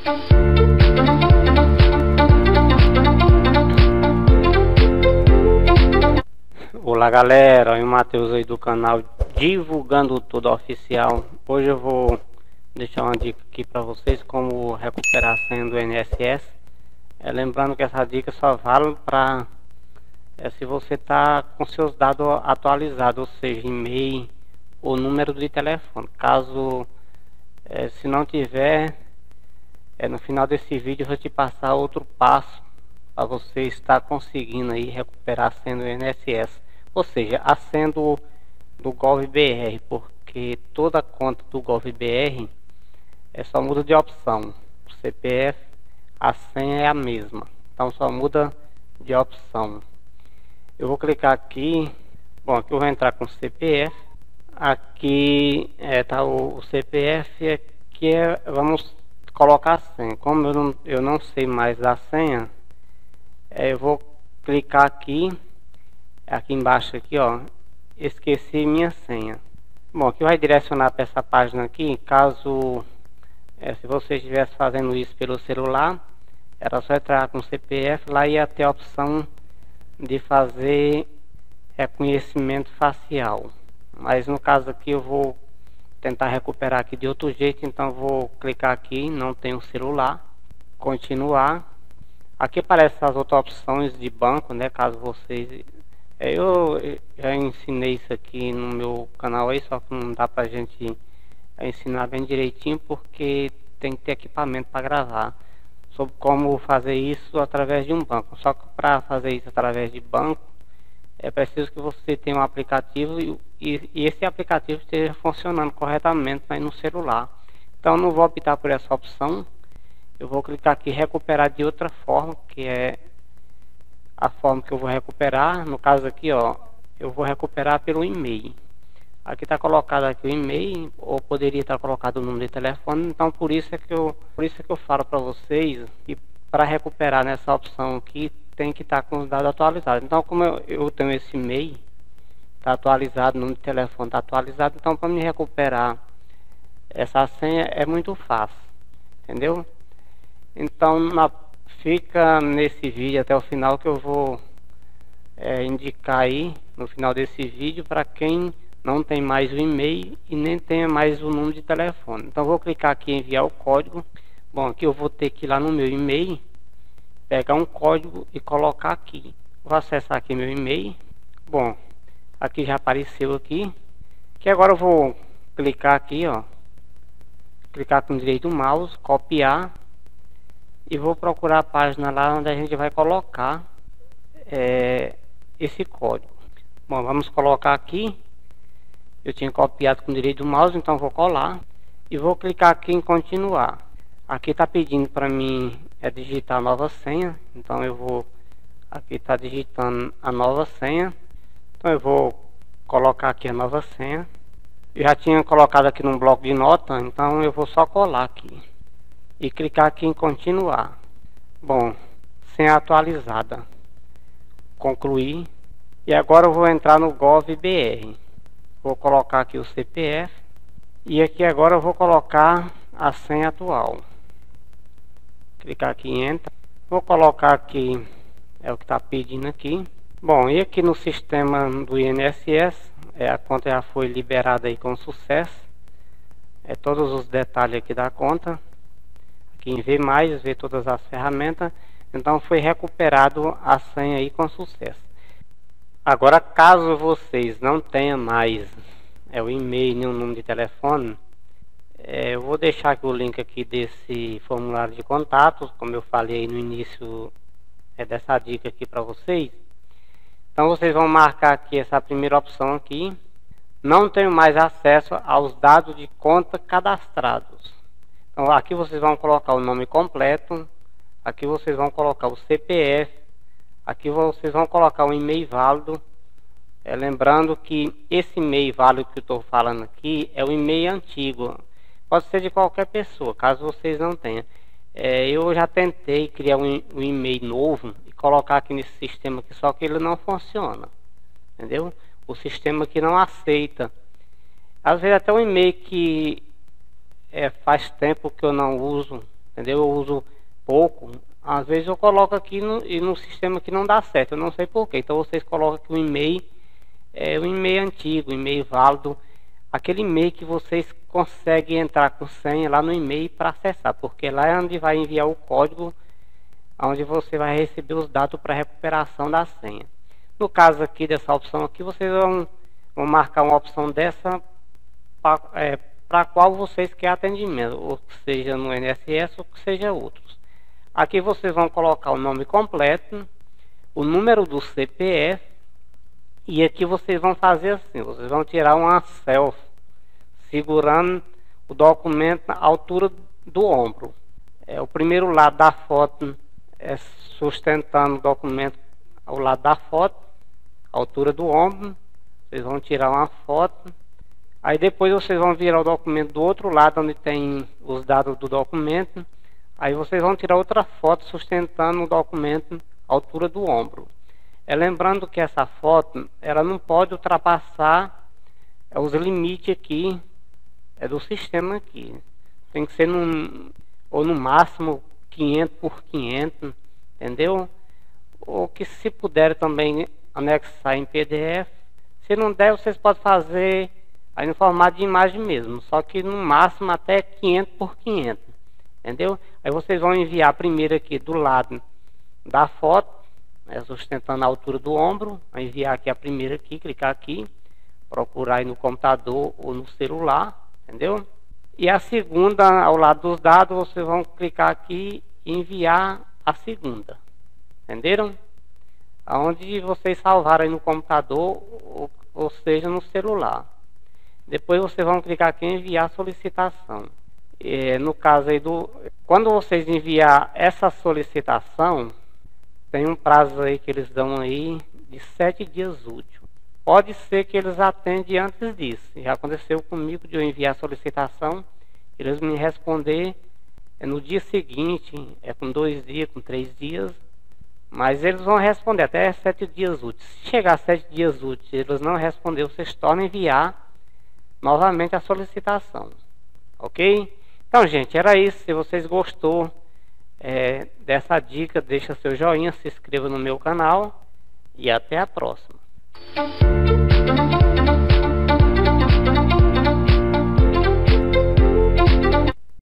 Olá galera, eu Matheus aí do canal Divulgando Tudo Oficial. Hoje eu vou deixar uma dica aqui para vocês como recuperar a senha do INSS. Lembrando que essa dica só vale para se você tá com seus dados atualizados, ou seja, e-mail ou número de telefone. Caso se não tiver, no final desse vídeo eu vou te passar outro passo para você estar conseguindo aí recuperar a senha do INSS, ou seja, a senha do GovBR, porque toda conta do GovBR só muda de opção. O CPF, a senha é a mesma, então só muda de opção. Eu vou clicar aqui. Bom, aqui eu vou entrar com o CPF. Aqui tá o CPF. Aqui vamos colocar a senha. Como eu não sei mais da senha, eu vou clicar aqui embaixo aqui, ó, esqueci minha senha. Bom, aqui vai direcionar para essa página aqui. Caso se você estivesse fazendo isso pelo celular, era só entrar com o CPF, lá ia ter a opção de fazer reconhecimento facial, mas no caso aqui eu vou tentar recuperar aqui de outro jeito. Então eu vou clicar aqui, não tenho celular, continuar. Aqui aparecem as outras opções de banco, né? Caso vocês eu já ensinei isso aqui no meu canal aí, só que não dá pra gente ensinar bem direitinho porque tem que ter equipamento para gravar sobre como fazer isso através de um banco. Só que para fazer isso através de banco é preciso que você tenha um aplicativo e esse aplicativo esteja funcionando corretamente aí no celular. Então não vou optar por essa opção. Eu vou clicar aqui recuperar de outra forma, que é a forma que eu vou recuperar. No caso aqui, ó, eu vou recuperar pelo e-mail. Aqui está colocado aqui o e-mail, ou poderia estar colocado o número de telefone. Então por isso é que eu falo para vocês que para recuperar nessa opção aqui tem que estar com os dados atualizados. Então como eu tenho esse e-mail, está atualizado, o número de telefone está atualizado, então para me recuperar essa senha é muito fácil, entendeu? Então fica nesse vídeo até o final, que eu vou indicar aí no final desse vídeo para quem não tem mais o e-mail e nem tenha mais o número de telefone. Então vou clicar aqui em enviar o código. Bom, aqui eu vou ter que ir lá no meu e-mail, pegar um código e colocar aqui. Vou acessar aqui meu e-mail. Bom, aqui já apareceu aqui. Que agora eu vou clicar aqui, ó, clicar com o direito do mouse, copiar, e vou procurar a página lá onde a gente vai colocar esse código. Bom, vamos colocar aqui. Eu tinha copiado com o direito do mouse, então vou colar e vou clicar aqui em continuar. Aqui está pedindo para mim digitar a nova senha, então eu vou aqui está digitando a nova senha. Então eu vou colocar aqui a nova senha. Eu já tinha colocado aqui num bloco de nota, então eu vou só colar aqui e clicar aqui em continuar. Bom, senha atualizada, concluir. E agora eu vou entrar no GovBR. Vou colocar aqui o CPF e aqui agora eu vou colocar a senha atual. Clicar aqui em Enter. Vou colocar aqui o que está pedindo aqui. Bom, e aqui no sistema do INSS, a conta já foi liberada aí com sucesso. Todos os detalhes aqui da conta. Aqui em ver mais, ver todas as ferramentas. Então foi recuperado a senha aí com sucesso. Agora, caso vocês não tenham mais o e-mail nem o número de telefone, eu vou deixar aqui o link aqui desse formulário de contatos, como eu falei no início dessa dica aqui para vocês. Então vocês vão marcar aqui essa primeira opção aqui: não tenho mais acesso aos dados de conta cadastrados. Então aqui vocês vão colocar o nome completo, aqui vocês vão colocar o CPF, aqui vocês vão colocar o e-mail válido. Lembrando que esse e-mail válido que eu estou falando aqui é o e-mail antigo, pode ser de qualquer pessoa, caso vocês não tenham. Eu já tentei criar um e-mail novo e colocar aqui nesse sistema aqui, só que ele não funciona, entendeu? O sistema aqui não aceita. Às vezes até um e-mail que faz tempo que eu não uso, entendeu? Eu uso pouco. Às vezes eu coloco aqui e no sistema que não dá certo, eu não sei porquê. Então vocês colocam aqui o e-mail, o e-mail antigo, o e-mail válido, aquele e-mail que vocês conseguem entrar com senha lá no e-mail para acessar, porque lá é onde vai enviar o código, onde você vai receber os dados para recuperação da senha. No caso aqui dessa opção aqui, vocês vão marcar uma opção dessa para qual vocês querem atendimento, ou seja no INSS ou que seja outros. Aqui vocês vão colocar o nome completo, o número do CPF, e aqui vocês vão fazer assim, vocês vão tirar uma selfie segurando o documento na altura do ombro. O primeiro lado da foto é sustentando o documento ao lado da foto, altura do ombro. Vocês vão tirar uma foto, aí depois vocês vão virar o documento do outro lado onde tem os dados do documento, aí vocês vão tirar outra foto sustentando o documento à altura do ombro. Lembrando que essa foto ela não pode ultrapassar os limites aqui do sistema aqui. Tem que ser ou no máximo 500 por 500, entendeu? Ou que se puder também anexar em PDF. Se não der, vocês podem fazer aí no formato de imagem mesmo, só que no máximo até 500 por 500, entendeu? Aí vocês vão enviar primeiro aqui do lado da foto, sustentando a altura do ombro, vai enviar aqui a primeira aqui, clicar aqui, procurar aí no computador ou no celular, entendeu? E a segunda, ao lado dos dados, vocês vão clicar aqui e enviar a segunda, entenderam? Aonde vocês salvaram aí no computador ou seja no celular. Depois vocês vão clicar aqui em enviar a solicitação. No caso aí quando vocês enviar essa solicitação, tem um prazo aí que eles dão aí de 7 dias úteis. Pode ser que eles atendem antes disso. Já aconteceu comigo de eu enviar a solicitação, eles me responder no dia seguinte, com 2 dias, com 3 dias, mas eles vão responder até 7 dias úteis. Se chegar a 7 dias úteis eles não responder, vocês tornam a enviar novamente a solicitação, ok? Então, gente, era isso. Se vocês gostou dessa dica, deixa seu joinha, se inscreva no meu canal e até a próxima.